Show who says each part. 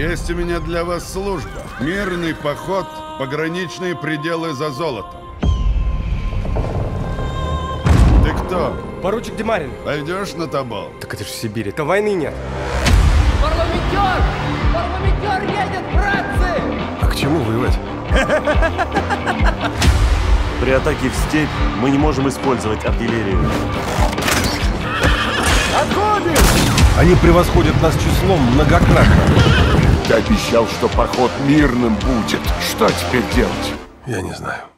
Speaker 1: Есть у меня для вас служба. Мирный поход, пограничные пределы за золотом. Ты кто?
Speaker 2: Поручик Демарин.
Speaker 1: Пойдешь на Тобол?
Speaker 2: Так это же в Сибири, то войны нет.
Speaker 3: Парламентер! Парламентер едет, братцы!
Speaker 2: А к чему воевать?
Speaker 4: При атаке в степь мы не можем использовать артиллерию.
Speaker 2: Отходим!
Speaker 5: Они превосходят нас числом многократно.
Speaker 6: Ты обещал, что поход мирным будет. Что теперь делать?
Speaker 5: Я не знаю.